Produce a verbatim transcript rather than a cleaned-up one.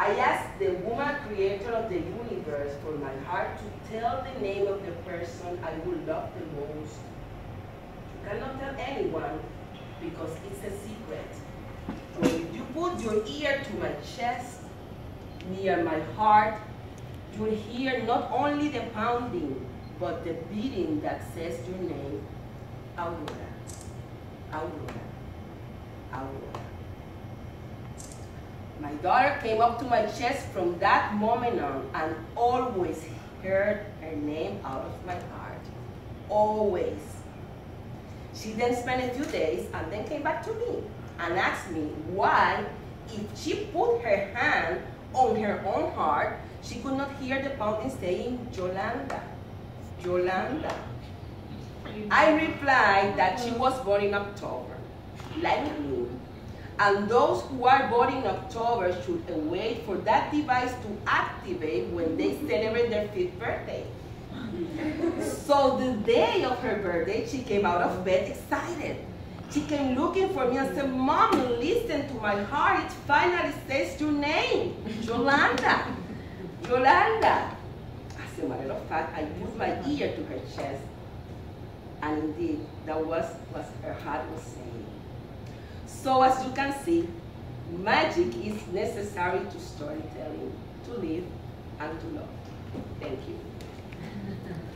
I asked the woman creator of the universe for my heart to tell the name of the person I would love the most. You cannot tell anyone because it's a secret. But if you put your ear to my chest, near my heart, you'll hear not only the pounding, but the beating that says your name, Aurora, Aurora, Aurora. My daughter came up to my chest from that moment on and always heard her name out of my heart, always. She then spent a few days and then came back to me and asked me why, if she put her hand on her own heart, she could not hear the pounding saying, Yolanda, Yolanda. I replied that she was born in October, like me, and those who are born in October should wait for that device to activate when they celebrate their fifth birthday. So the day of her birthday, she came out of bed excited. She came looking for me and said, Mommy, listen to my heart. It finally says your name, Yolanda, Yolanda. As a matter of fact, I put my ear to her chest. And indeed, that was what her heart was saying. So as you can see, magic is necessary to storytelling, to live and to love. Thank you.